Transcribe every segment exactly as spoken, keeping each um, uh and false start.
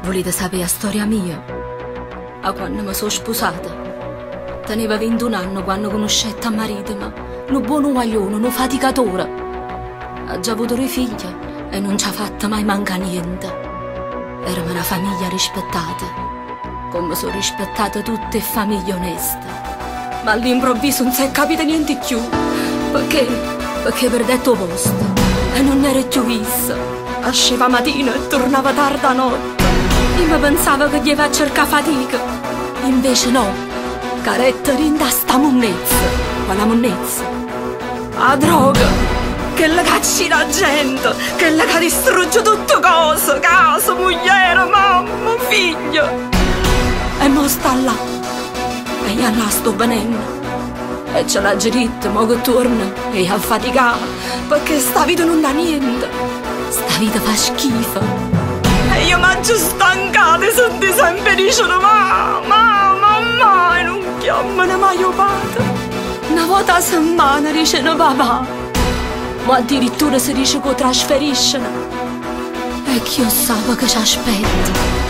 Volete sapere la storia mia? A quando mi sono sposata. Teneva ventuno anni quando conoscette a marito, ma un buono guaglione, un faticatore. Ha già avuto due figlie e non ci ha fatto mai manca niente. Eravamo una famiglia rispettata, come sono rispettate tutte le famiglie oneste. Ma all'improvviso non si è capito niente più, perché, perché perdetto posto e non era più vista. Asceva mattina e tornava tarda notte. Io mi pensavo che gli faccia cercare fatica, invece no, caretta rinda sta monnezza, quella monnezza, la droga, che la cacci la gente, che la che distrugge tutte cose, casa, moglie, mamma, figlio. E mo sta là, e io là sto venendo, e ce l'ha diritto, mo che torna, e a faticare, perché sta vita non dà niente, sta vita fa schifo. E io mangio stancata e sono sempre dicono ma, ma, mamma, e non chiamano mai padre. Una volta a settimana dicono papà, ma addirittura si dice che trasferiscono. E chi io sapevo che ci aspetta.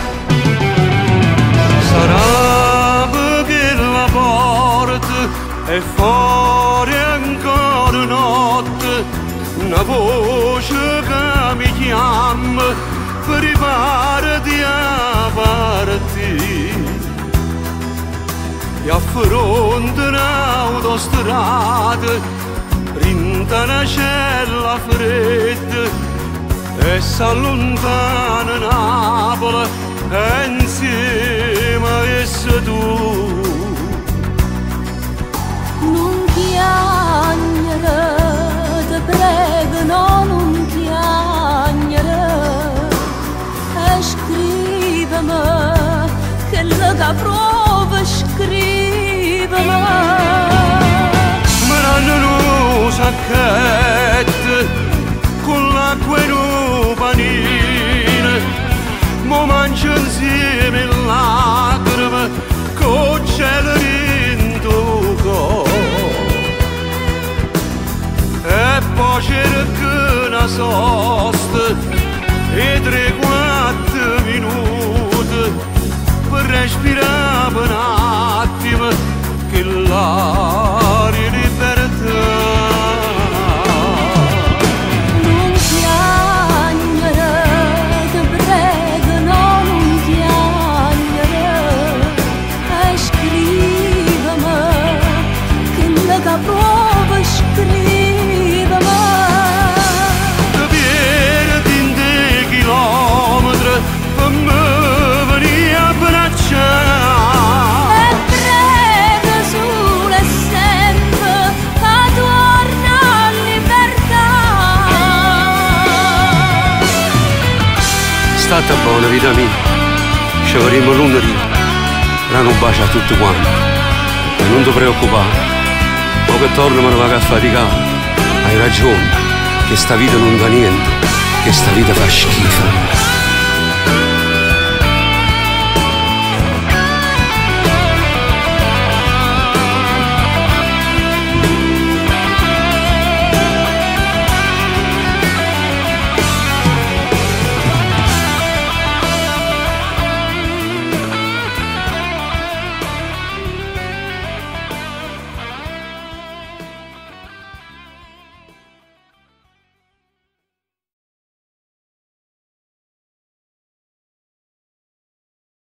Sarà perché la porta è fuori ancora notte, una voce che mi chiama, preparati a partire. E a fronte un'autostrada rinta una cella fredda e s'allontana Napoli e insieme a essa tu. Non piangere, ti prego, no, non piangere. Scrivimi, che la prova, scrivimi. Me l'hanno sacchette con l'acqua e un panino, mo mangio insieme in lacrime con cielo in tuo cuore. E poi c'era che una sosta e tre quattro minuti per respirare un attimo che l'aria è libertà. Non piangere, ti prego, no, non piangere. E scrivimi, che la prova, scrivimi. Per me venire a abbracciare. E prego solo e sempre a tornare a libertà. State buona vita mia, ci avremo lunedì, però un bacio a tutti quanti. E non ti preoccupare, ma che torno me ne vado a faticare. Hai ragione, che sta vita non dà niente, che sta vita fa schifo.